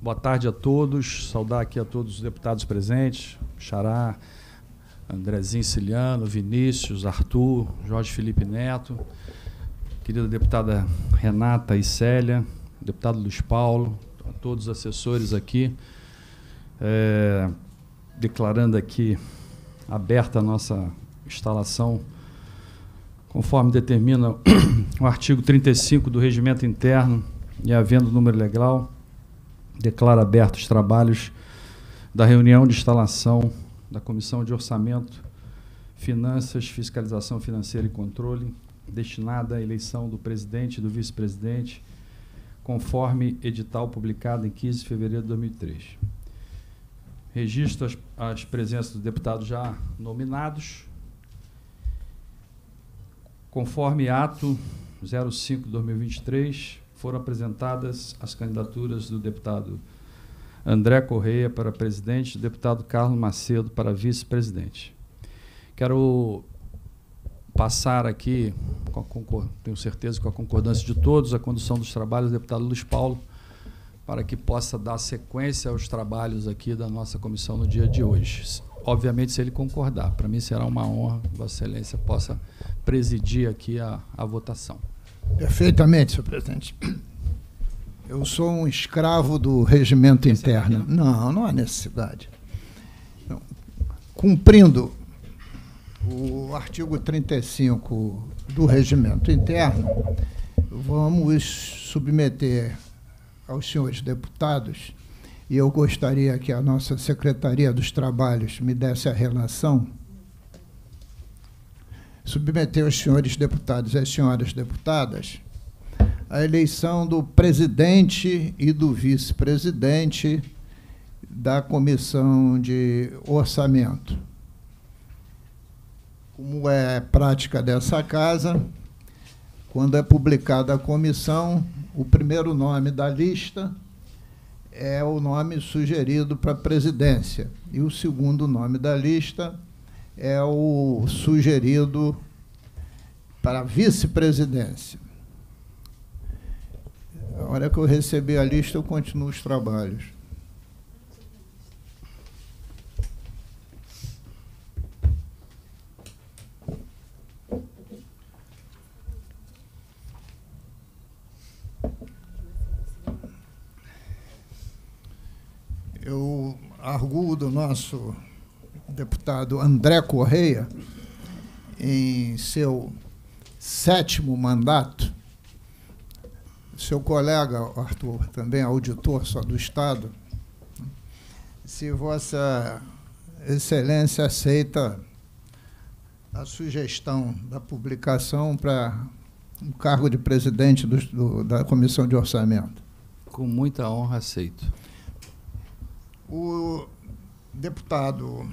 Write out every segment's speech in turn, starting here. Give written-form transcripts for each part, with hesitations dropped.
Boa tarde a todos. Saudar aqui a todos os deputados presentes. Xará, Andrezinho Ciliano, Vinícius, Arthur, Jorge Felipe Neto, querida deputada Renata e Célia, deputado Luiz Paulo, a todos os assessores aqui, declarando aqui aberta a nossa instalação, conforme determina o artigo 35 do Regimento Interno, e havendo número legal, declara abertos os trabalhos da reunião de instalação da Comissão de Orçamento, Finanças, Fiscalização Financeira e Controle, destinada à eleição do presidente e do vice-presidente, conforme edital publicado em 15 de fevereiro de 2003. Registro as presenças dos deputados já nominados. Conforme ato 05/2023, foram apresentadas as candidaturas do deputado André Correia para presidente e do deputado Carlos Macedo para vice-presidente. Quero passar aqui, tenho certeza, com a concordância de todos, a condução dos trabalhos do deputado Luiz Paulo, para que possa dar sequência aos trabalhos aqui da nossa comissão no dia de hoje. Obviamente, se ele concordar. Para mim será uma honra que Vossa Excelência possa presidir aqui a votação. Perfeitamente, senhor presidente. Eu sou um escravo do regimento interno. Não há necessidade. Então, cumprindo o artigo 35 do regimento interno, vamos submeter aos senhores deputados, e eu gostaria que a nossa Secretaria dos Trabalhos me desse a relação, submeter aos senhores deputados e às senhoras deputadas a eleição do presidente e do vice-presidente da Comissão de Orçamento. Como é prática dessa casa, quando é publicada a comissão, o primeiro nome da lista é o nome sugerido para a presidência, e o segundo nome da lista é o sugerido para a vice-presidência. A hora que eu receber a lista, eu continuo os trabalhos. Eu arguo do nosso deputado André Correia, em seu 7º mandato, seu colega, Arthur, também auditor só do Estado, se Vossa Excelência aceita a sugestão da publicação para o cargo de presidente da Comissão de Orçamento. Com muita honra, aceito. O deputado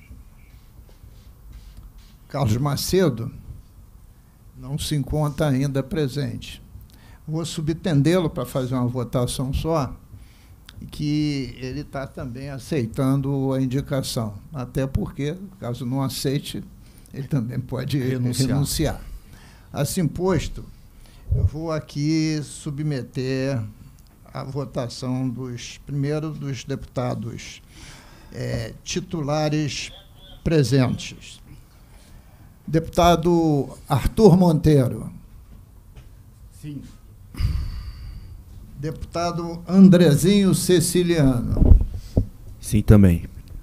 Carlos Macedo não se encontra ainda presente. Vou subtendê-lo para fazer uma votação só, que ele está também aceitando a indicação, até porque, caso não aceite, ele também pode renunciar. Assim posto, eu vou aqui submeter a votação primeiro dos deputados titulares presentes. Deputado Arthur Monteiro. Sim. Deputado Andrezinho Ceciliano. Sim, também.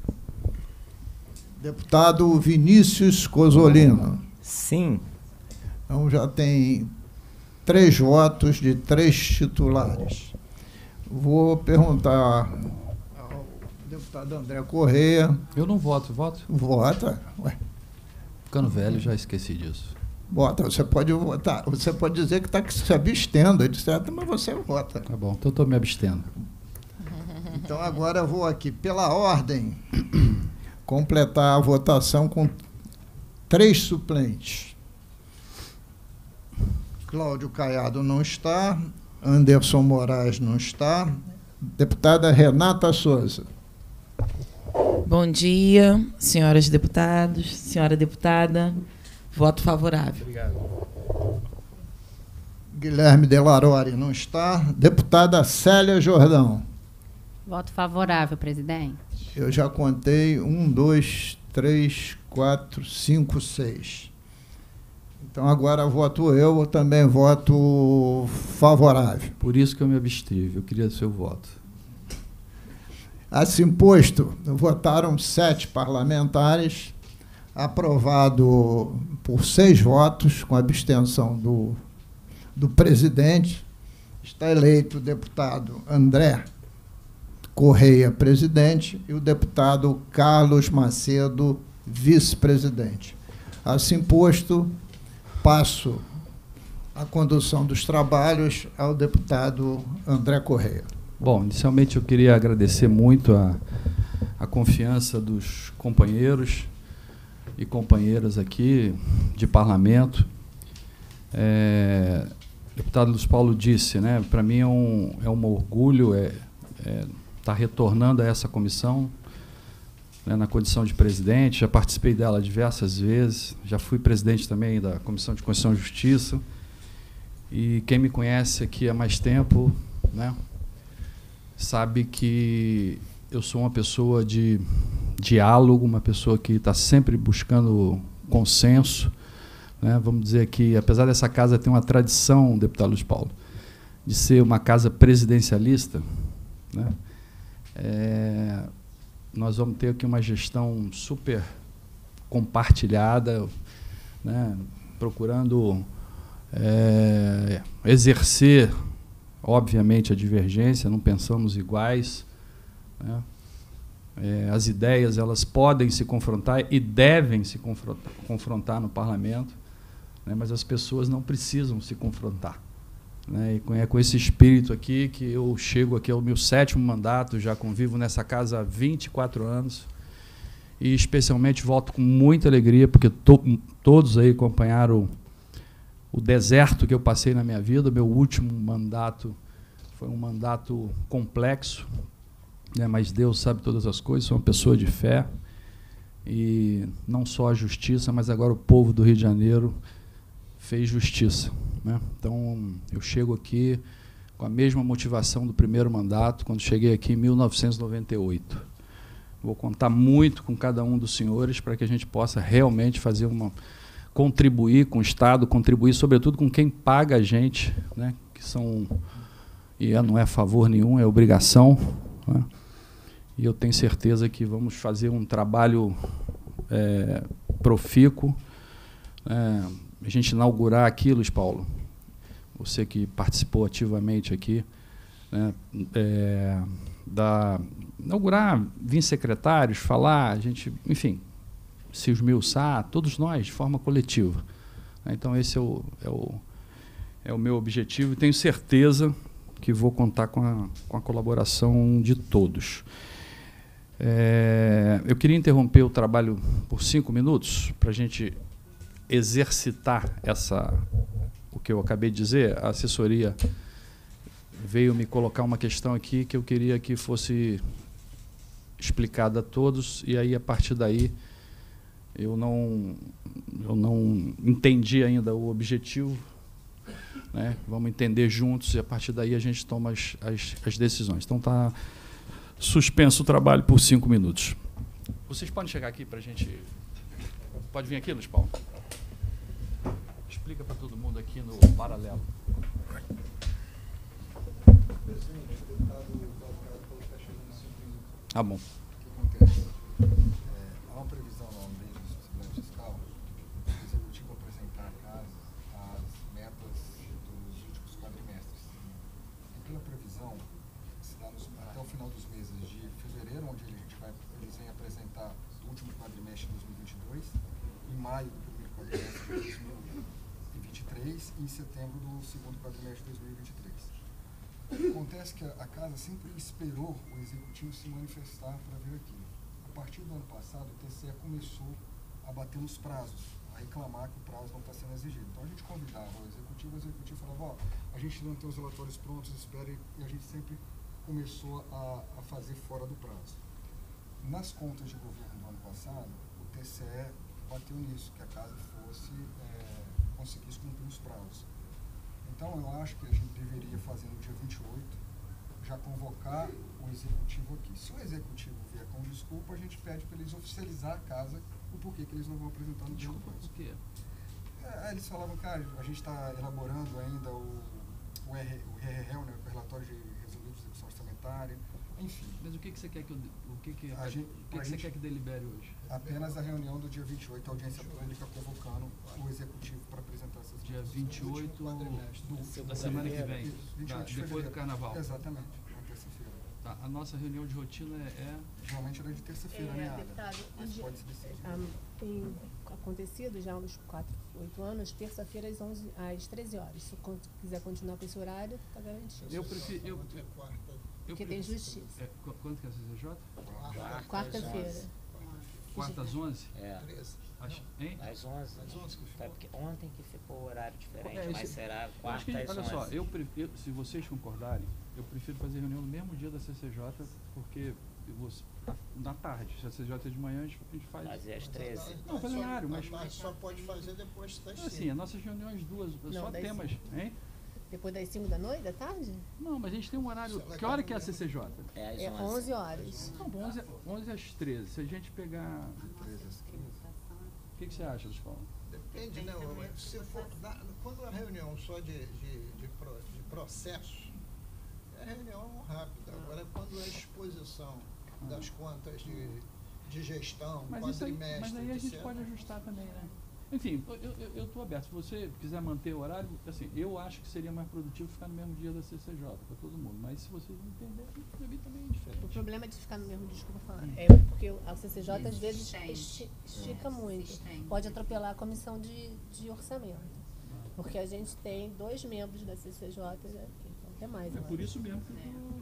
Deputado Vinícius Cosolino. Sim. Então já tem 3 votos de 3 titulares. Vou perguntar ao deputado André Correia. Eu não voto, voto? Vota. Ué. Ficando velho, já esqueci disso. Vota, você pode votar. Você pode dizer que está se abstendo, etc., mas você vota. Tá bom, então estou me abstendo. Então agora eu vou aqui, pela ordem, completar a votação com 3 suplentes. Cláudio Caiado não está, Anderson Moraes não está, deputada Renata Souza. Bom dia, senhoras deputados, senhora deputada. Voto favorável. Obrigado. Guilherme Delarore não está. Deputada Célia Jordão. Voto favorável, presidente. Eu já contei 1, 2, 3, 4, 5, 6. Então, agora voto eu também voto favorável. Por isso que eu me abstive, eu queria seu voto. Assim posto, votaram 7 parlamentares, aprovado por 6 votos, com abstenção do presidente. Está eleito o deputado André Correia, presidente, e o deputado Carlos Macedo, vice-presidente. Assim posto, passo a condução dos trabalhos ao deputado André Correia. Bom, inicialmente eu queria agradecer muito a confiança dos companheiros e companheiras aqui de parlamento. O deputado Luiz Paulo disse, né, para mim é um orgulho estar retornando a essa comissão, né, na condição de presidente. Já participei dela diversas vezes, já fui presidente também da Comissão de Constituição e Justiça, e quem me conhece aqui há mais tempo, né, sabe que eu sou uma pessoa de diálogo, uma pessoa que está sempre buscando consenso, né? Vamos dizer que, apesar dessa casa ter uma tradição, deputado Luiz Paulo, de ser uma casa presidencialista, né, nós vamos ter aqui uma gestão super compartilhada, né, procurando exercer, obviamente, a divergência, não pensamos iguais, né? As ideias, elas podem se confrontar e devem se confrontar no parlamento, né? Mas as pessoas não precisam se confrontar, né? E é com esse espírito aqui que eu chego aqui ao meu 7º mandato, já convivo nessa casa há 24 anos, e especialmente voto com muita alegria, porque todos aí acompanharam o deserto que eu passei na minha vida. Meu último mandato foi um mandato complexo, né, mas Deus sabe todas as coisas, sou uma pessoa de fé, e não só a justiça, mas agora o povo do Rio de Janeiro fez justiça, né? Então, eu chego aqui com a mesma motivação do primeiro mandato, quando cheguei aqui em 1998. Vou contar muito com cada um dos senhores para que a gente possa realmente fazer contribuir com o Estado, contribuir sobretudo com quem paga a gente, né, que são, e não é favor nenhum, é obrigação, né? E eu tenho certeza que vamos fazer um trabalho profícuo. A gente inaugurar aqui, Luiz Paulo, você que participou ativamente aqui, né, inaugurar, vir secretários, falar, a gente, enfim, se esmiuçar, todos nós, de forma coletiva. Então, esse é o meu objetivo, e tenho certeza que vou contar com a colaboração de todos. Eu queria interromper o trabalho por 5 minutos, para a gente exercitar o que eu acabei de dizer. A assessoria veio me colocar uma questão aqui que eu queria que fosse explicada a todos, e aí, a partir daí, eu não entendi ainda o objetivo, né? Vamos entender juntos, e a partir daí a gente toma as decisões. Então, está suspenso o trabalho por 5 minutos. Vocês podem chegar aqui para a gente... Pode vir aqui, Luiz Paulo? Explica para todo mundo aqui no paralelo. Ah, bom. O que acontece? Há uma previsão na lei de responsabilidade fiscal do Executivo apresentar à casa as metas dos últimos quadrimestres. E pela previsão, se dá até o final dos meses de fevereiro, onde eles vêm apresentar o último quadrimestre de 2022, em maio do primeiro quadrimestre de 2023 e em setembro do segundo quadrimestre de 2023. Acontece que a casa sempre esperou o Executivo se manifestar para vir aqui. A partir do ano passado, o TCE começou a bater nos prazos, a reclamar que o prazo não está sendo exigido. Então, a gente convidava o Executivo falava, a gente não tem os relatórios prontos, espere, e a gente sempre começou a fazer fora do prazo. Nas contas de governo do ano passado, o TCE bateu nisso, que a casa conseguisse cumprir os prazos. Então, eu acho que a gente deveria fazer no dia 28 já convocar o executivo aqui. Se o executivo vier com desculpa, a gente pede para eles oficializar a casa o porquê que eles não vão apresentar no dia do Desculpa, por quê? Eles falavam, cara, a gente está elaborando ainda o RRL, né, o Relatório de Resolução de Execução Orçamentária, enfim. Mas o que você quer que A gente- você quer que delibere hoje? Apenas a reunião do dia 28, a audiência pública convocando o executivo para apresentar essas Dia medidas. 28 da semana que vem, Isso, 28 de depois do fevereiro. carnaval. Exatamente, na terça-feira. Tá, a nossa reunião de rotina Geralmente era de terça-feira, né, Ada? Deputado, Mas pode se decidir. tem acontecido já há uns 4, 8 anos, terça-feira às 13 horas. Se quiser continuar com esse horário, está garantido. eu prefiro... Porque tem justiça. Quanto que é a CCJ? Quarta-feira. Quarta às 11? É, Hein? às 11. Tá, porque ontem que ficou o horário diferente, É, mas esse- será Eu acho quarta que, às olha 11. só, se vocês concordarem, eu prefiro fazer reunião no mesmo dia da CCJ, porque na tarde, se a CCJ é de manhã, a gente faz... Fazer às 13. Não, faz horário, mas... só pode fazer depois das Assim, as nossas reuniões duas, só das temas, hein? Depois das 5 da noite, da tarde? Não, mas a gente tem um horário... Que hora que é a CCJ? É às É 11. 11 horas. Não, 11 às 13. Se a gente pegar... O que você acha, Luciano? Depende, né? Se for, quando a reunião só de processo, é reunião rápida. Agora, quando é exposição das contas de gestão, Mas aí quadrimestre, a gente etc. pode ajustar também, né? Enfim, eu estou aberto. Se você quiser manter o horário, assim, eu acho que seria mais produtivo ficar no mesmo dia da CCJ para todo mundo. Mas se vocês não entenderem, para mim também é O diferente. problema de ficar no mesmo, desculpa falar, é porque a CCJ às vezes estica muito. Pode atropelar a comissão de orçamento. Porque a gente tem 2 membros da CCJ aqui, então até mais. É eu por acho. isso mesmo que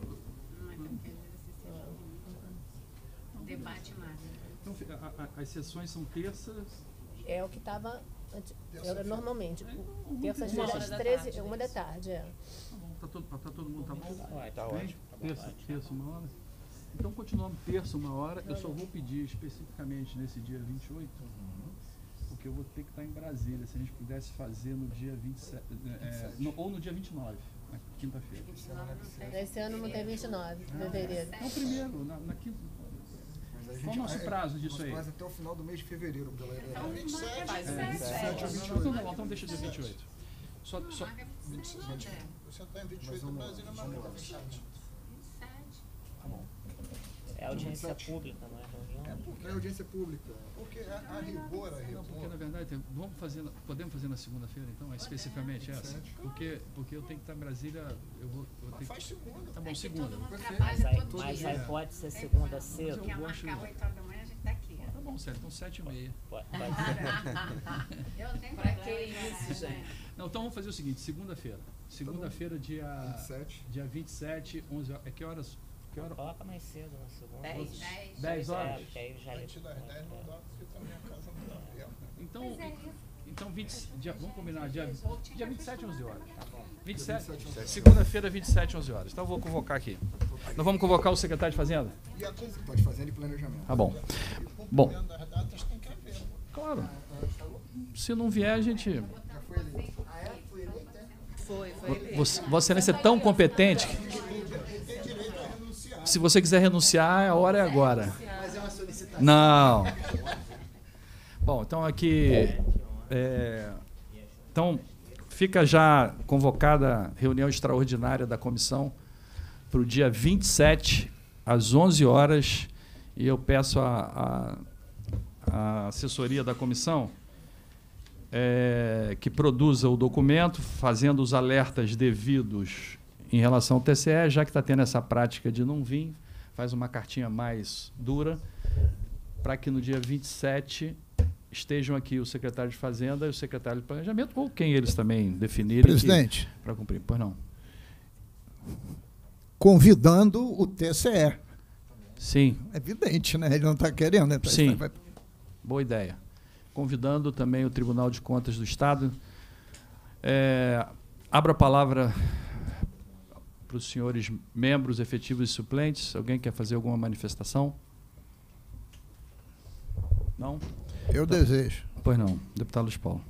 Debate mais. então, as sessões são terças. É o que estava normalmente. Uma Terça-feira hora às da 13, tarde, 1 da tarde. É. Tá bom, tá todo mundo tá bom? Ué, tá Hein? ótimo. Tá bom, ótimo. Terça, 1 hora. Então, continuamos terça, 1 hora. Eu só vou pedir especificamente nesse dia 28, porque eu vou ter que estar em Brasília. Se a gente pudesse fazer no dia 27, ou no dia 29, na quinta-feira. Esse ano não tem 29 de fevereiro. Não, primeiro, na quinta. Mas a Qual o nosso prazo disso nosso aí? prazo até o final do mês de fevereiro. Pela Então, 27, faz Não, 27. então deixa dia 28. Só, Você está em 28 do Brasil, mas não é 27. É audiência pública, não é reunião? é audiência pública. Porque a rigor, Não, porque na verdade, podemos fazer na segunda-feira, então, especificamente essa? Porque eu tenho que estar em Brasília, eu vou ter que... faz segunda. Tá bom, Todo segunda. mundo Mas trabalha aí, todo mas dia. aí pode ser segunda cedo? Eu Quer gosto- marcar 8 horas da manhã, a gente tá aqui. Tá bom, certo, então 7h30. Pode ser. Eu tenho Pra problema que de isso, horário, gente? né? Não, então vamos fazer o seguinte, segunda-feira. Segunda-feira, dia 27. dia 27, 11 horas. Que horas? Que hora? Coloca mais cedo na segunda. 10. 10 É, horas? porque aí já... Antes das 10 não dá, porque também a casa não está aberta. Então vamos combinar, dia 27, 11 horas. Tá bom. 27, segunda-feira, 27, 11 horas. Então eu vou convocar aqui. Nós vamos convocar o secretário de Fazenda? E a Secretaria de Fazenda e Planejamento. Tá bom. O Bom. cumprimento das datas tem que haver. Claro. Se não vier, a gente... Já foi eleito. Foi. Vossa Excelência é tão competente que, se você quiser renunciar, a hora é agora. Não. Bom, então aqui... então, fica já convocada a reunião extraordinária da comissão para o dia 27, às 11 horas, e eu peço a assessoria da comissão que produza o documento, fazendo os alertas devidos em relação ao TCE, já que está tendo essa prática de não vir, faz uma cartinha mais dura, para que no dia 27 estejam aqui o secretário de Fazenda e o secretário de Planejamento, ou quem eles também definirem. Presidente, Para cumprir. Pois não. convidando o TCE. Sim, É evidente, né? Ele não está querendo, né? Sim. boa ideia. Convidando também o Tribunal de Contas do Estado. Abro a palavra para os senhores membros efetivos e suplentes. Alguém quer fazer alguma manifestação? Não? Eu desejo. Pois não. Deputado Luiz Paulo.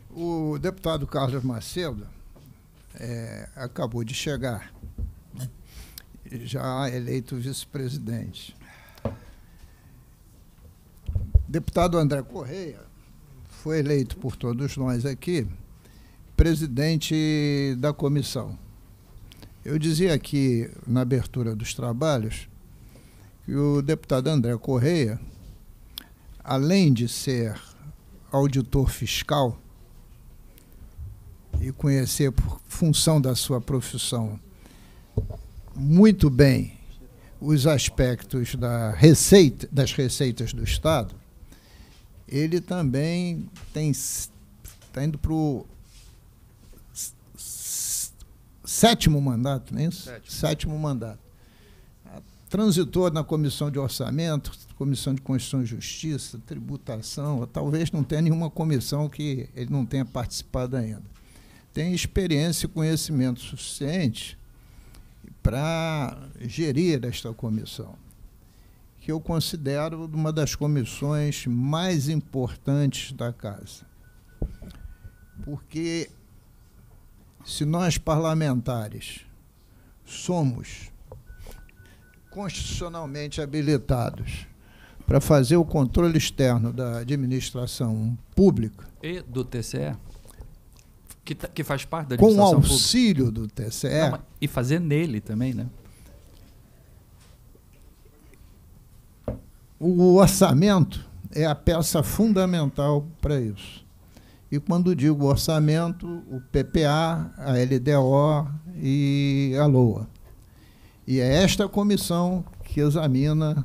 O deputado Carlos Macedo acabou de chegar. já eleito vice-presidente. Deputado André Correia foi eleito por todos nós aqui presidente da comissão. Eu dizia aqui, na abertura dos trabalhos, que o deputado André Correia, além de ser auditor fiscal e conhecer, por função da sua profissão, muito bem os aspectos das receitas do Estado, ele também está indo para o sétimo mandato, não é isso? Sétimo mandato. Transitou na Comissão de Orçamento, Comissão de Constituição e Justiça, Tributação, talvez não tenha nenhuma comissão que ele não tenha participado ainda. Tem experiência e conhecimento suficiente para gerir esta comissão, que eu considero uma das comissões mais importantes da Casa. Porque se nós parlamentares somos constitucionalmente habilitados para fazer o controle externo da administração pública E do TCE, que faz parte da com o administração pública. auxílio do TCE, Não, e fazer nele também, né? o orçamento é a peça fundamental para isso. E quando digo orçamento, o PPA, a LDO e a LOA. E é esta comissão que examina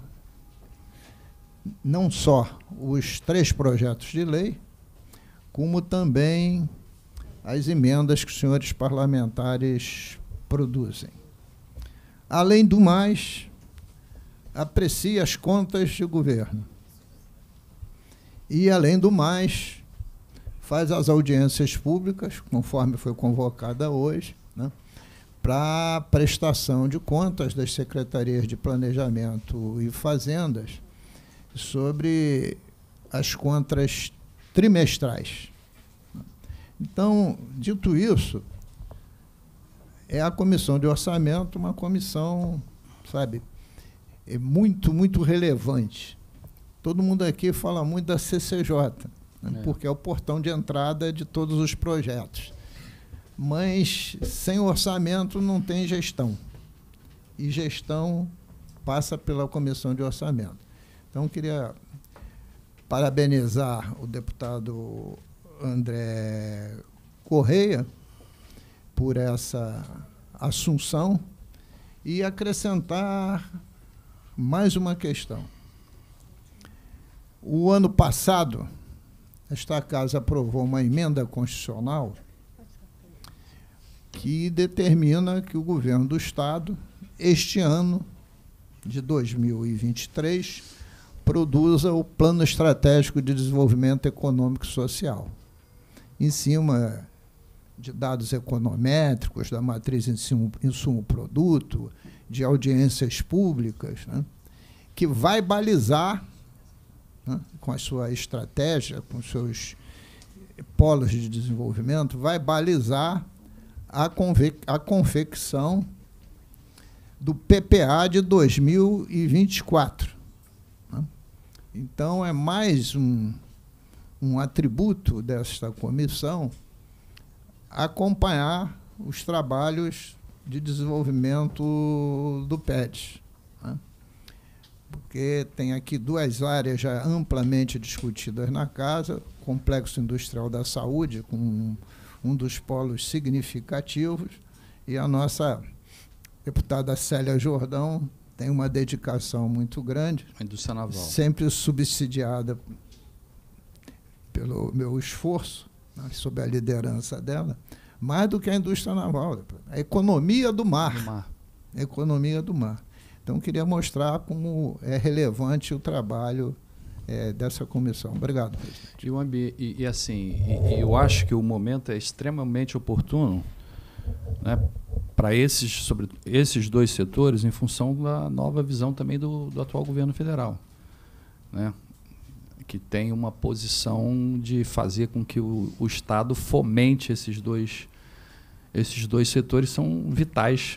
não só os 3 projetos de lei, como também as emendas que os senhores parlamentares produzem. Além do mais, aprecia as contas de governo. E, além do mais, faz as audiências públicas, conforme foi convocada hoje, né, para prestação de contas das secretarias de Planejamento e Fazendas sobre as contas trimestrais. Então, dito isso, é a Comissão de Orçamento uma comissão, sabe, muito relevante. Todo mundo aqui fala muito da CCJ, né, porque é o portão de entrada de todos os projetos. Mas sem orçamento não tem gestão. E gestão passa pela Comissão de Orçamento. Então, queria parabenizar o deputado André Correia por essa assunção e acrescentar mais uma questão. O ano passado, esta Casa aprovou uma emenda constitucional que determina que o governo do Estado, este ano de 2023, produza o Plano Estratégico de Desenvolvimento Econômico e Social, em cima de dados econométricos, da matriz insumo-produto, de audiências públicas, né, que vai balizar, né, com a sua estratégia, com os seus polos de desenvolvimento, vai balizar a confecção do PPA de 2024. Né? Então, é mais um atributo desta comissão acompanhar os trabalhos de desenvolvimento do PED. Né? Porque tem aqui 2 áreas já amplamente discutidas na Casa, Complexo Industrial da Saúde, com um dos polos significativos, e a nossa deputada Célia Jordão tem uma dedicação muito grande, A indústria naval. sempre subsidiada pelo meu esforço, né, sob a liderança dela, mais do que a indústria naval, a economia do mar. A economia do mar. Então, queria mostrar como é relevante o trabalho dessa comissão. Obrigado, presidente. Eu acho que o momento é extremamente oportuno, né, para esses 2 setores, em função da nova visão também do atual governo federal, né, que tem uma posição de fazer com que o Estado fomente esses dois setores, são vitais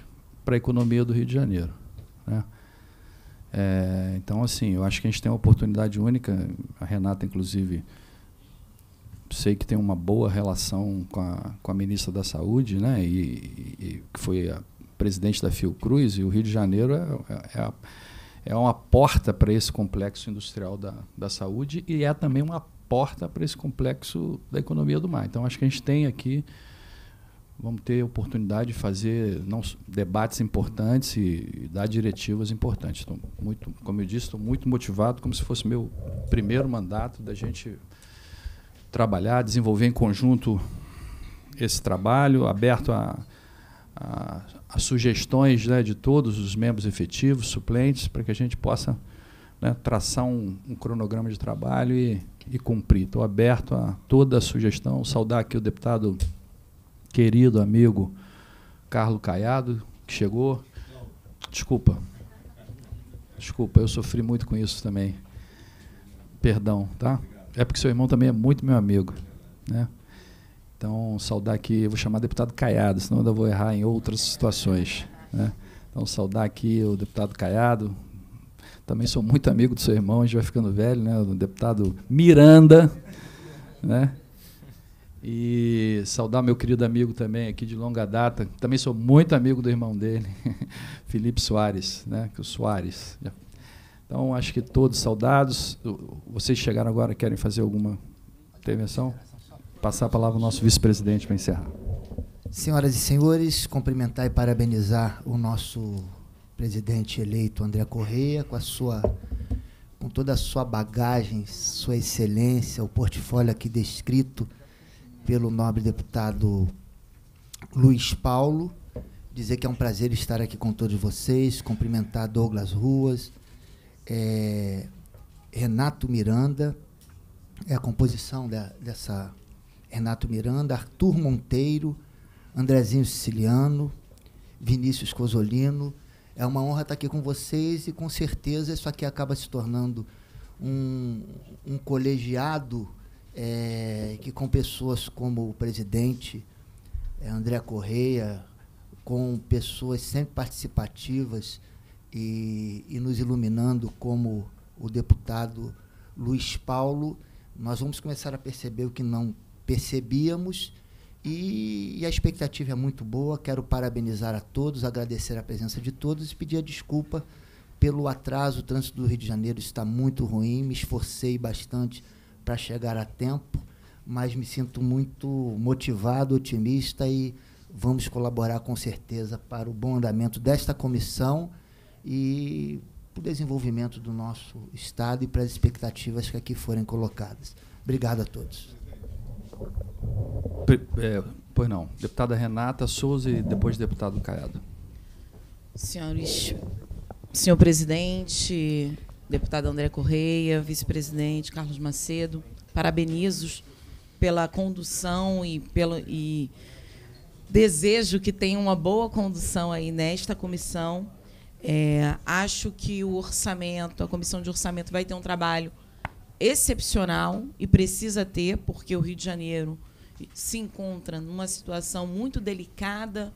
para a economia do Rio de Janeiro, né? Então, assim, eu acho que a gente tem uma oportunidade única. A Renata, inclusive, sei que tem uma boa relação com a ministra da Saúde, né? E que foi a presidente da Fiocruz, e o Rio de Janeiro é uma porta para esse complexo industrial da saúde, e é também uma porta para esse complexo da economia do mar. Então, acho que a gente tem aqui, vamos ter oportunidade de fazer debates importantes e dar diretivas importantes. Estou muito, como eu disse, estou muito motivado, como se fosse meu primeiro mandato, da gente trabalhar, desenvolver em conjunto esse trabalho, aberto a sugestões, né, de todos os membros efetivos, suplentes, para que a gente possa, né, traçar um cronograma de trabalho e cumprir. Estou aberto a toda a sugestão. Saudar aqui o deputado querido, amigo, Carlos Caiado, que chegou. Desculpa, eu sofri muito com isso também. Perdão, tá? É porque seu irmão também é muito meu amigo, né? Então, saudar aqui, eu vou chamar deputado Caiado, senão eu vou errar em outras situações, né? Então, saudar aqui o deputado Caiado. Também sou muito amigo do seu irmão, a gente vai ficando velho, né? O deputado Miranda, né? E saudar meu querido amigo também aqui de longa data, também sou muito amigo do irmão dele, Felipe Soares, né? Que o Soares. Então, acho que todos saudados. Vocês chegaram agora, querem fazer alguma intervenção? Passar a palavra ao nosso vice-presidente para encerrar. Senhoras e senhores, cumprimentar e parabenizar o nosso presidente eleito, André Correia, com toda a sua bagagem, sua excelência, o portfólio aqui descrito pelo nobre deputado Luiz Paulo. Dizer que é um prazer estar aqui com todos vocês, cumprimentar Douglas Ruas, Renato Miranda, a composição dessa Renato Miranda, Arthur Monteiro, Andrezinho Siciliano, Vinícius Cosolino. É uma honra estar aqui com vocês e, com certeza, isso aqui acaba se tornando um colegiado que, com pessoas como o presidente André Correia, com pessoas sempre participativas e nos iluminando, como o deputado Luiz Paulo, nós vamos começar a perceber o que não percebíamos, e a expectativa é muito boa. Quero parabenizar a todos, agradecer a presença de todos e pedir a desculpa pelo atraso. O trânsito do Rio de Janeiro está muito ruim, me esforcei bastante para chegar a tempo, mas me sinto muito motivado, otimista, e vamos colaborar com certeza para o bom andamento desta comissão e para o desenvolvimento do nosso Estado e para as expectativas que aqui forem colocadas. Obrigado a todos. Pois não. Deputada Renata Souza e depois deputado Caiado. Senhor presidente, deputado André Correia, vice-presidente Carlos Macedo, parabenizo pela condução e desejo que tenha uma boa condução aí nesta comissão. Acho que a comissão de orçamento vai ter um trabalho excepcional e precisa ter, porque o Rio de Janeiro se encontra numa situação muito delicada,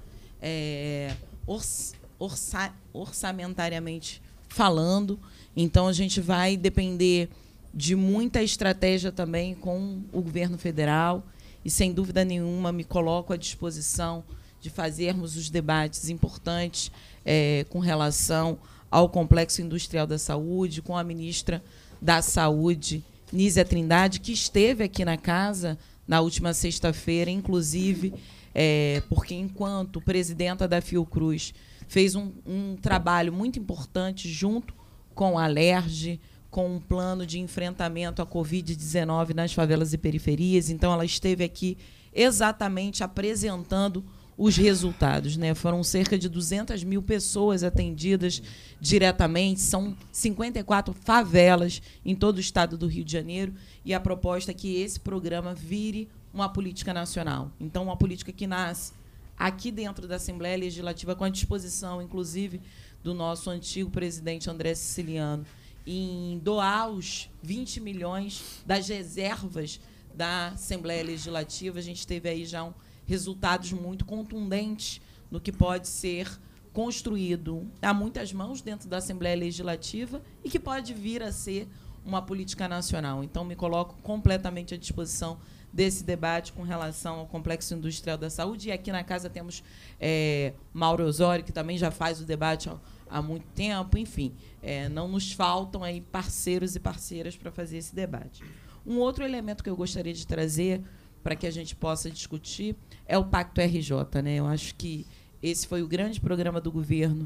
orçamentariamente falando. Então, a gente vai depender de muita estratégia também com o governo federal e, sem dúvida nenhuma, me coloco à disposição de fazermos os debates importantes com relação ao Complexo Industrial da Saúde, com a ministra da Saúde, Nízia Trindade, que esteve aqui na casa na última sexta-feira, inclusive, porque, enquanto presidenta da Fiocruz, fez um trabalho muito importante junto com a Alerj, com um plano de enfrentamento à Covid-19 nas favelas e periferias. Então, ela esteve aqui exatamente apresentando os resultados, né? Foram cerca de 200 mil pessoas atendidas diretamente, são 54 favelas em todo o estado do Rio de Janeiro, e a proposta é que esse programa vire uma política nacional. Então, uma política que nasce aqui dentro da Assembleia Legislativa, com a disposição, inclusive, do nosso antigo presidente André Siciliano, em doar os 20 milhões das reservas da Assembleia Legislativa. A gente teve aí já resultados muito contundentes no que pode ser construído a muitas mãos dentro da Assembleia Legislativa e que pode vir a ser uma política nacional. Então, me coloco completamente à disposição desse debate com relação ao Complexo Industrial da Saúde. E aqui na casa temos Mauro Osório, que também já faz o debate há muito tempo. Enfim, não nos faltam aí parceiros e parceiras para fazer esse debate. Um outro elemento que eu gostaria de trazer para que a gente possa discutir é o Pacto RJ, né? Eu acho que esse foi o grande programa do governo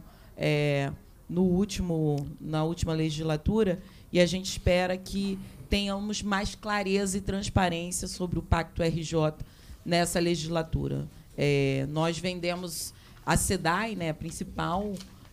na última legislatura, e a gente espera que tenhamos mais clareza e transparência sobre o Pacto RJ nessa legislatura. Nós vendemos a SEDAI, né, a principal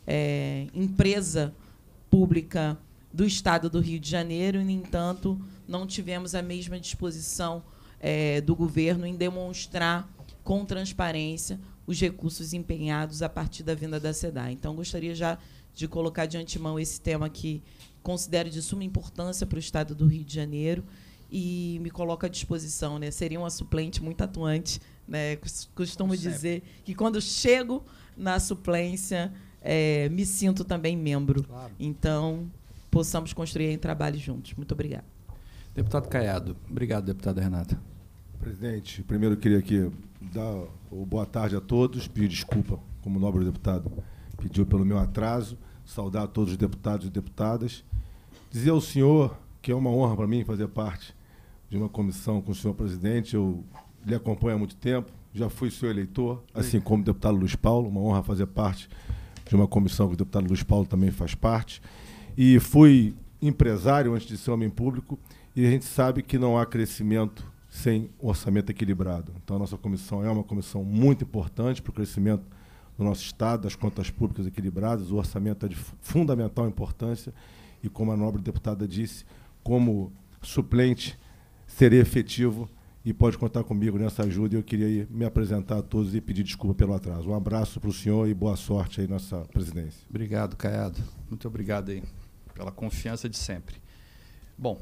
empresa pública do Estado do Rio de Janeiro, e, no entanto, não tivemos a mesma disposição do governo em demonstrar com transparência os recursos empenhados a partir da vinda da SEDAI. Então, gostaria já de colocar de antemão esse tema que considero de suma importância para o Estado do Rio de Janeiro e me coloco à disposição, né? Seria uma suplente muito atuante, né? Costumo dizer que, quando chego na suplência, me sinto também membro. Claro. Então, possamos construir em trabalho juntos. Muito obrigada. Deputado Caiado. Obrigado, deputada Renata. Presidente, primeiro eu queria aqui dar boa tarde a todos, pedir desculpa, como o nobre deputado pediu, pelo meu atraso, saudar a todos os deputados e deputadas, dizer ao senhor que é uma honra para mim fazer parte de uma comissão com o senhor presidente. Eu lhe acompanho há muito tempo, já fui seu eleitor, assim como o deputado Luiz Paulo, uma honra fazer parte de uma comissão que o deputado Luiz Paulo também faz parte, e fui empresário antes de ser homem público, e a gente sabe que não há crescimento sem orçamento equilibrado. Então, a nossa comissão é uma comissão muito importante para o crescimento do nosso Estado, das contas públicas equilibradas. O orçamento é de fundamental importância e, como a nobre deputada disse, como suplente, serei efetivo e pode contar comigo nessa ajuda. Eu queria me apresentar a todos e pedir desculpa pelo atraso. Um abraço para o senhor e boa sorte aí nessa presidência. Obrigado, Caiado. Muito obrigado aí pela confiança de sempre. Bom,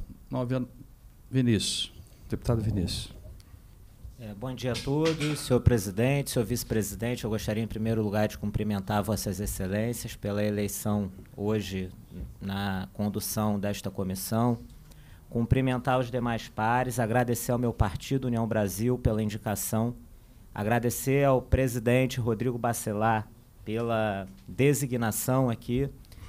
Vinícius. Deputado Vinícius. Bom dia a todos, senhor presidente, senhor vice-presidente. Eu gostaria, em primeiro lugar, de cumprimentar vossas excelências pela eleição hoje na condução desta comissão, cumprimentar os demais pares, agradecer ao meu partido, União Brasil, pela indicação, agradecer ao presidente Rodrigo Bacelar pela designação aqui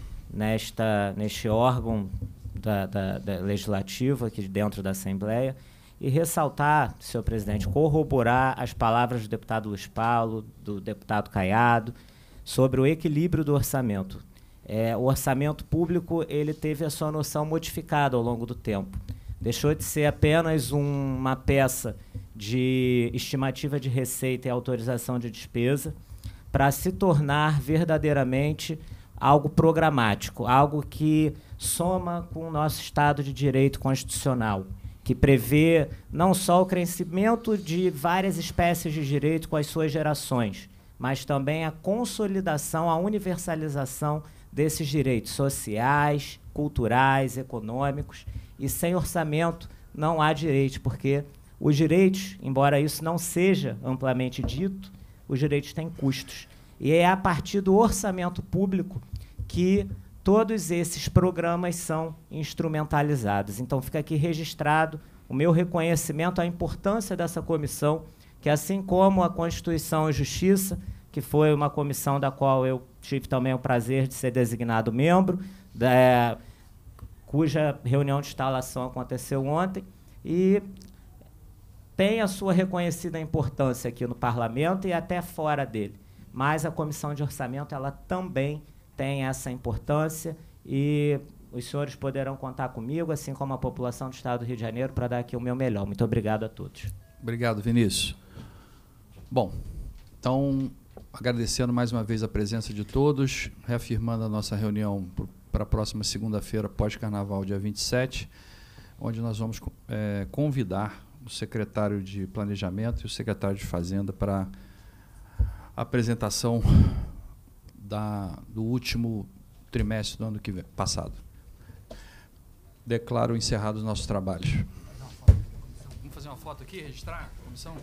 neste órgão da legislativo aqui dentro da Assembleia, e ressaltar, senhor presidente, corroborar as palavras do deputado Luiz Paulo, do deputado Caiado, sobre o equilíbrio do orçamento. O orçamento público ele teve a sua noção modificada ao longo do tempo. Deixou de ser apenas uma peça de estimativa de receita e autorização de despesa para se tornar verdadeiramente algo programático, algo que soma com o nosso Estado de Direito Constitucional, que prevê não só o crescimento de várias espécies de direito com as suas gerações, mas também a consolidação, a universalização desses direitos sociais, culturais, econômicos. E sem orçamento não há direito, porque os direitos, embora isso não seja amplamente dito, os direitos têm custos. E é a partir do orçamento público que todos esses programas são instrumentalizados. Então, fica aqui registrado o meu reconhecimento à importância dessa comissão, que, assim como a Constituição e Justiça, que foi uma comissão da qual eu tive também o prazer de ser designado membro, cuja reunião de instalação aconteceu ontem, e tem a sua reconhecida importância aqui no Parlamento e até fora dele. Mas a Comissão de Orçamento ela também tem essa importância e os senhores poderão contar comigo, assim como a população do Estado do Rio de Janeiro, para dar aqui o meu melhor. Muito obrigado a todos. Obrigado, Vinícius. Bom, então, agradecendo mais uma vez a presença de todos, reafirmando a nossa reunião para a próxima segunda-feira, pós-carnaval, dia 27, onde nós vamos convidar o secretário de Planejamento e o secretário de Fazenda para a apresentação do último trimestre do ano passado. Declaro encerrados os nossos trabalhos. Vamos fazer uma foto aqui, registrar a comissão?